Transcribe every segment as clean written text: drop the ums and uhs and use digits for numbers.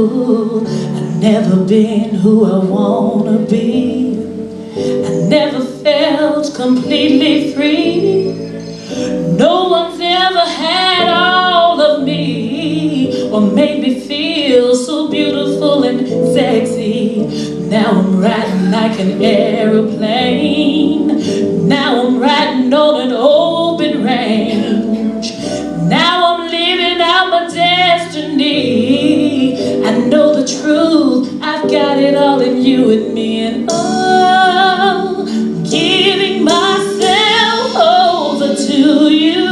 Ooh, I've never been who I wanna be. I never felt completely free. No one's ever had all of me, or made me feel so beautiful and sexy. Now I'm riding like an aeroplane. Now I'm riding on an open range. Now I'm living out my destiny. I know the truth, I've got it all in you and me. And oh, giving myself over to you,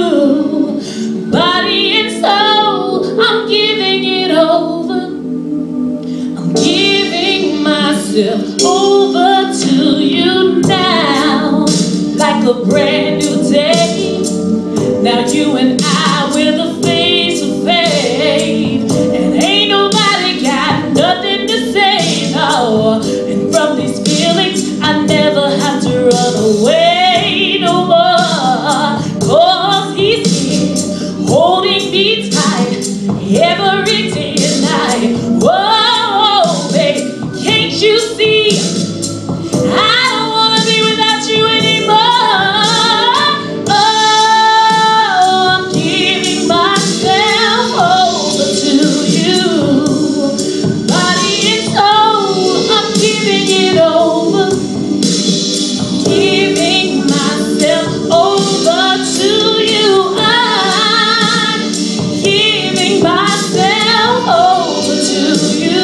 body and soul, I'm giving it over. I'm giving myself over to you now, like a brand new day. Now you and I, we're the face of faith, and ain't nobody got nothing to say, no. And from these feelings, I never have to run away no more, 'cause he's here, holding me tight every day and night. Whoa, baby, can't you see? I don't wanna be without you anymore. Oh, I'm giving myself over to you, body and soul, I'm giving it over. I'm giving myself over to you. I'm giving myself over to you,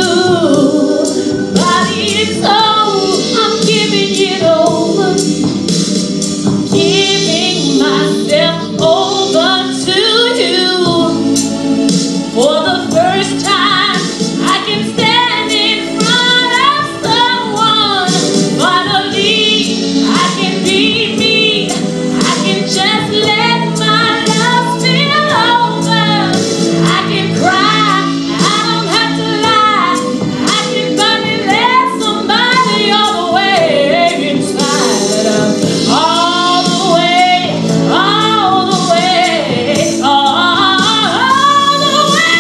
body and soul, I'm giving it over. I'm giving myself over to you. For the first time, I can stand in front of someone. Finally, I can be me. I can just let my love spill over. I can cry, I don't have to lie. I can finally let somebody all the way inside. All the way, all the way, all the way.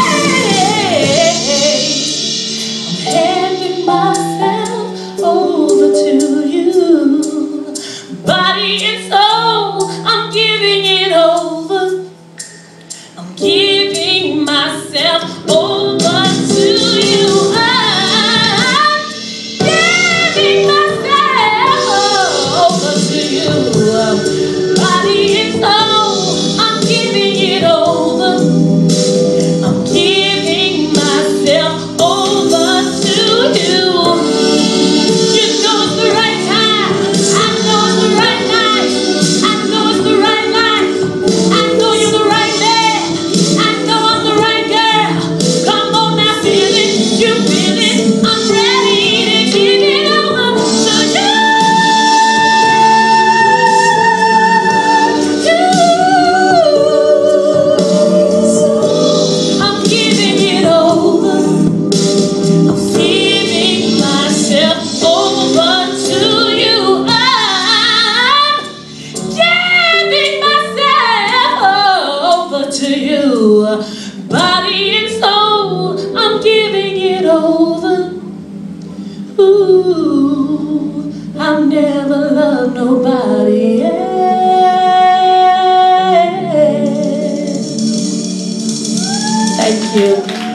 I'm handing myself over to you, body and soul, I'm giving it over. I'm giving myself over to you. I'm giving myself over to you, body and soul, I'm giving it over. I'm giving myself over to you. You know it's the right time. I know it's the right night. I know it's the right life. I know you're the right man. I know I'm the right girl. Come on now, feel it. You feel it. I'm ready to give it over to you. I'm giving it over. I'm giving myself over to you. I'm giving myself over to you, body and soul, I'm giving it over. Ooh, I've never loved nobody else. Thank you.